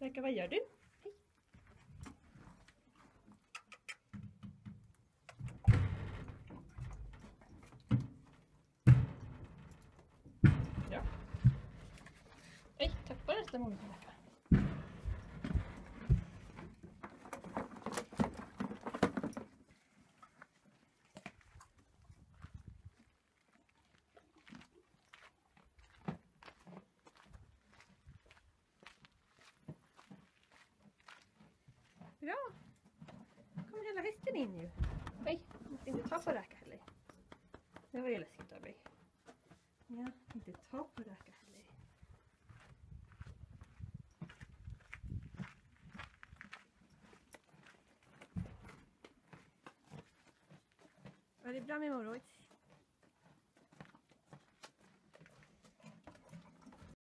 Rebecka, hva gjør du? Hei. Ja. Oi, takk for dette momentet, Rebecka. Bra. Kommer hela hästen in ju. Nej, måste inte ta på räka heller. Det var ju läskigt av mig. Ja, inte ta på räka heller. Var det bra med morot?